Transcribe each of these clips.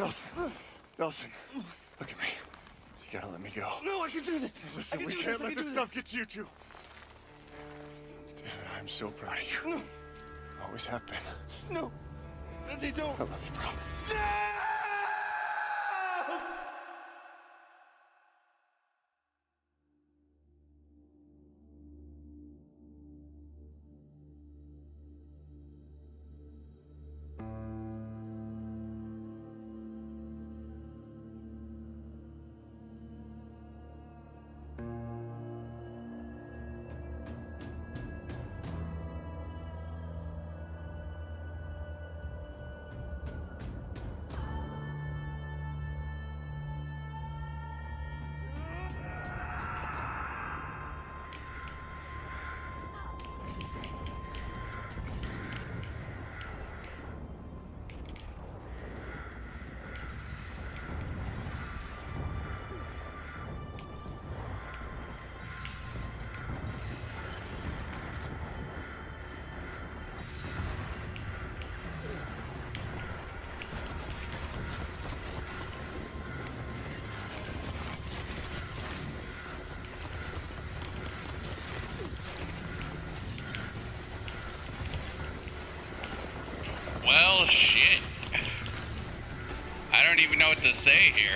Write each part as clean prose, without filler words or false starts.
Dawson, look at me. You gotta let me go. No, I can do this. Listen, we can't let this stuff get to you two. David, I'm so proud of you. No. Always have been. No. Lindsay, don't. I love you, bro. No! Well, shit. I don't even know what to say here.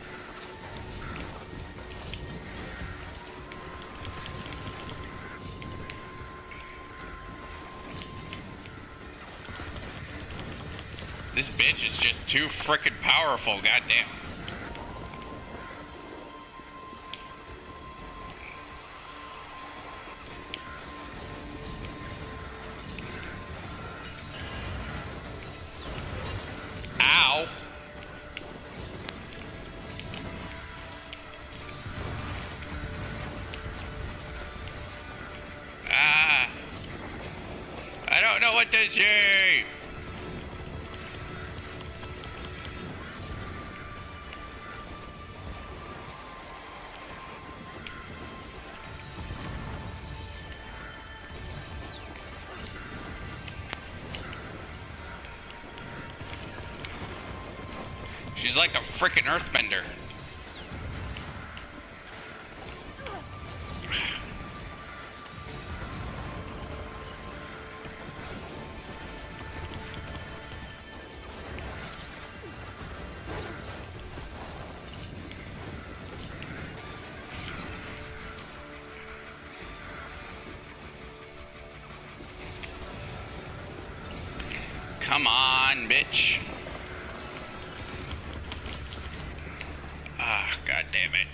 This bitch is just too frickin' powerful, goddamn. Ow. Ah. I don't know what to say. She's like a frickin' earthbender. Come on, bitch. Ah, god damn it.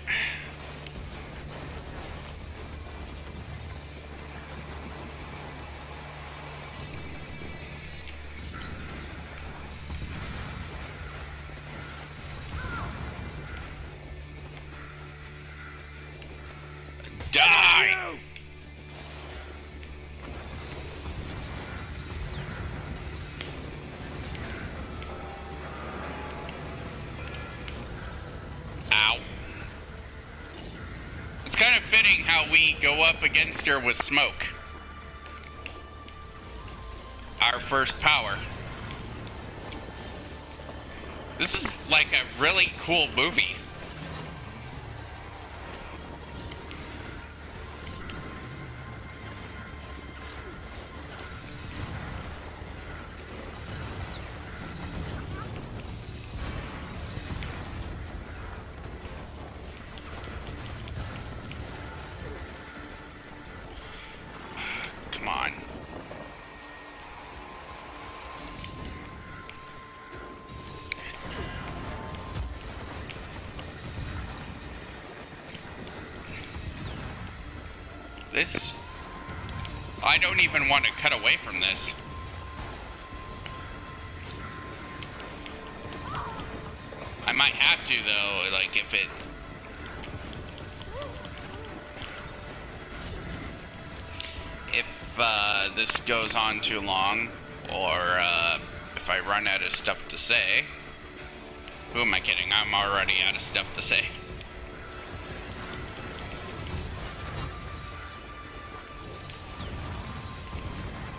Die! Ow. It's kind of fitting how we go up against her with smoke. Our first power. This is like a really cool movie. Come on. This... I don't even want to cut away from this. I might have to though, like if it... If this goes on too long, or if I run out of stuff to say. Who am I kidding? I'm already out of stuff to say.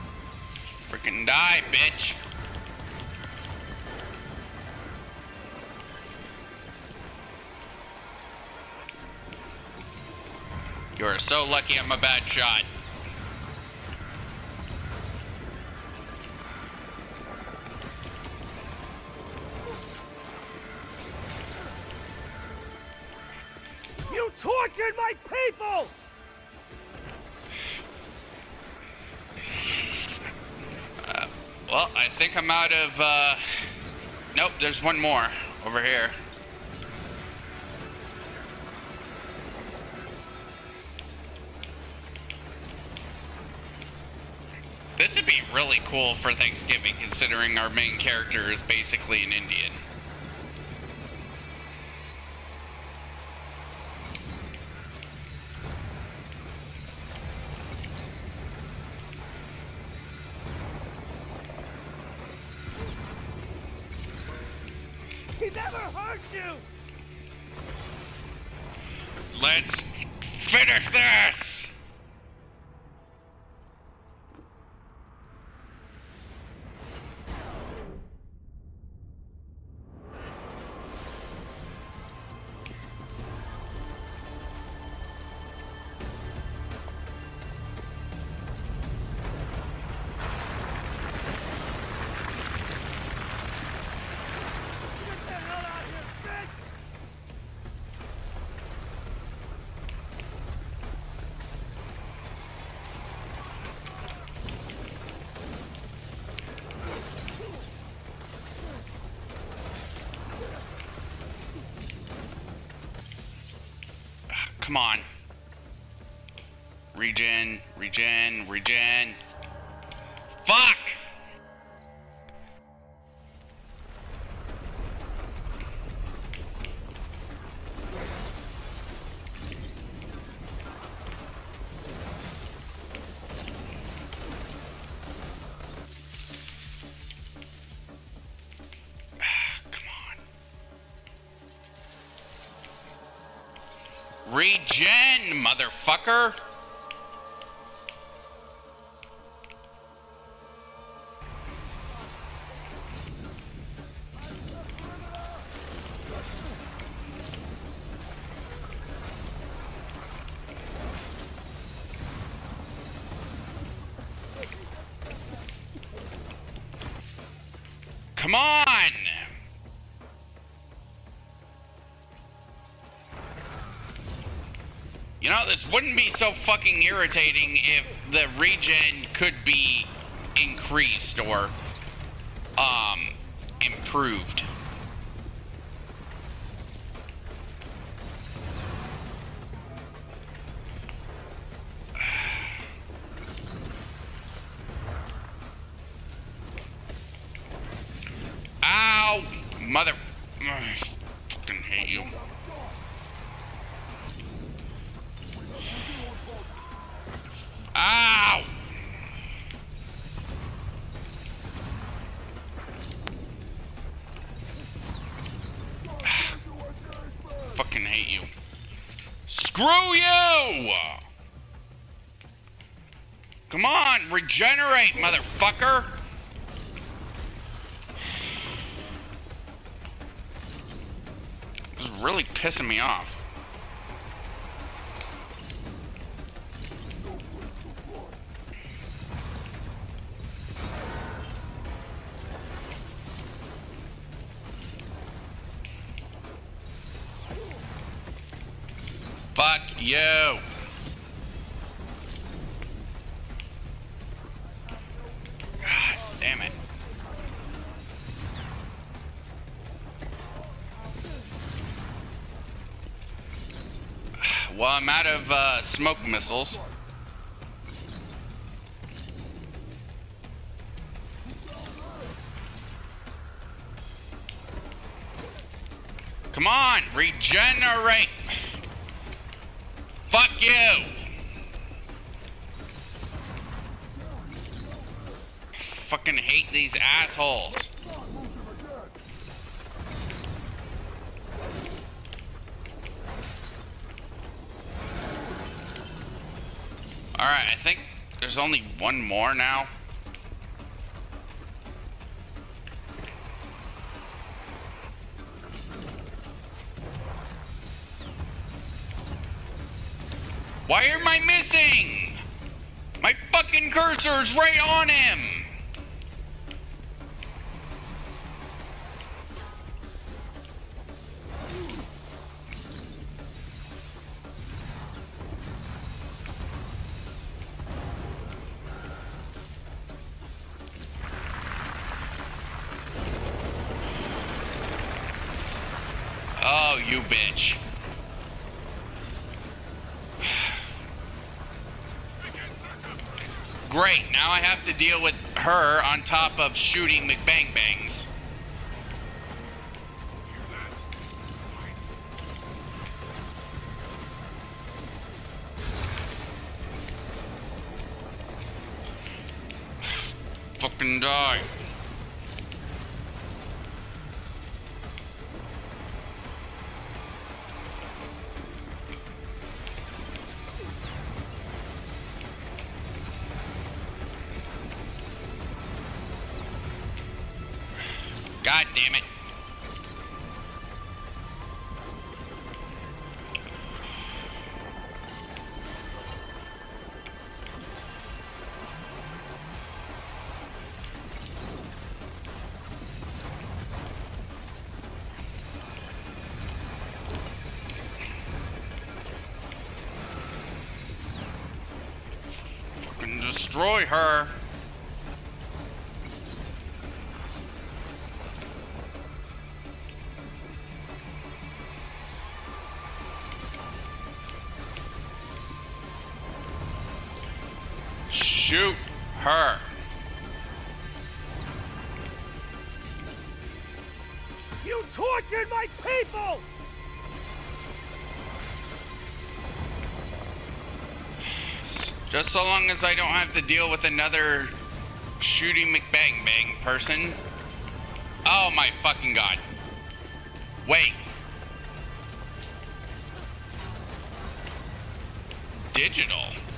Freaking die, bitch. You are so lucky I'm a bad shot. You tortured my people! Well, I think I'm out of, nope, there's one more over here. This would be really cool for Thanksgiving, considering our main character is basically an Indian. He never hurt you! Let's finish this! Get the hell out of here, bitch! Come on. Regen, regen, regen. Fuck! Come on. Regen, motherfucker! Come on! You know, this wouldn't be so fucking irritating if the regen could be increased or, improved. Ow! Mother... I fucking hate you. Ow! Fucking hate you. Screw you! Come on, regenerate, motherfucker! This is really pissing me off. Fuck you. God damn it. Well, I'm out of smoke missiles. Come on, regenerate. Fuck you! Fucking hate these assholes. Alright, I think there's only one more now. Why am I missing? My fucking cursor's right on him. Oh, you bitch. Great, now I have to deal with her on top of shooting McBangbangs. Fucking die. God damn it. Fucking destroy her. Shoot her. You tortured my people! Just so long as I don't have to deal with another shooting McBangbang person. Oh my fucking god. Wait. Digital.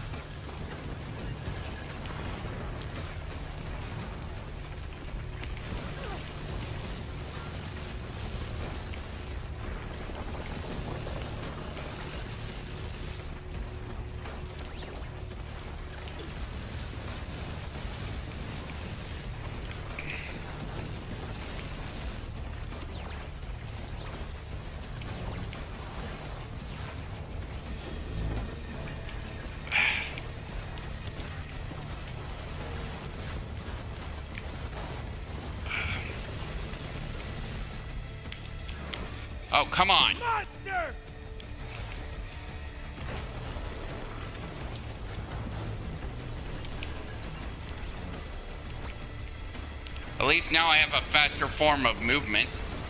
Oh, come on. Monster! At least now I have a faster form of movement.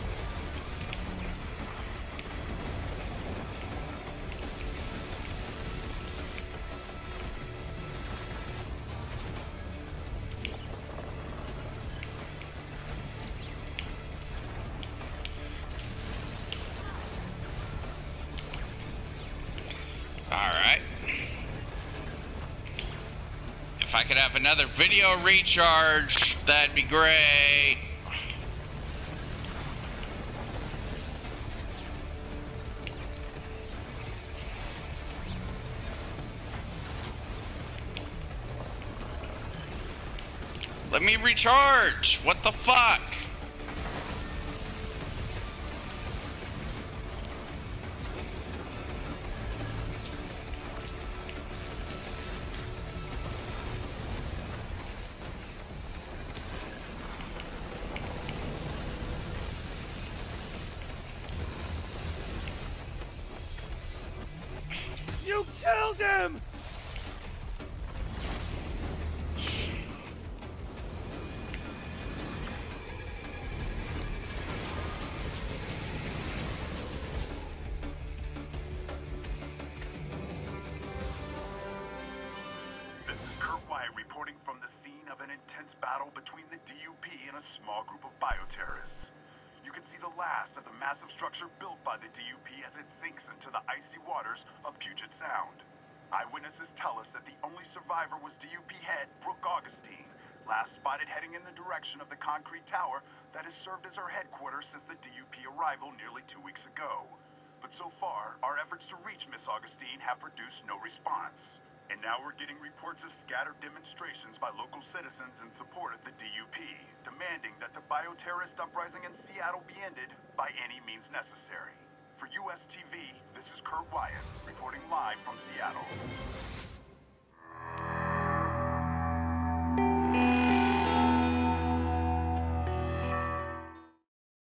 Alright. If I could have another video recharge, that'd be great. Let me recharge. What the fuck? You killed him! This is Kurt White reporting from the scene of an intense battle between the DUP and a small group of bioterrorists. You can see the last of the massive structure built by the DUP as it sinks into the icy waters of Puget Sound. Eyewitnesses tell us that the only survivor was DUP head Brooke Augustine, last spotted heading in the direction of the concrete tower that has served as her headquarters since the DUP arrival nearly 2 weeks ago. but so far, our efforts to reach Miss Augustine have produced no response. And now we're getting reports of scattered demonstrations by local citizens in support of the DUP, demanding that the bioterrorist uprising in Seattle be ended by any means necessary. For US TV, this is Kurt Wyatt, reporting live from Seattle.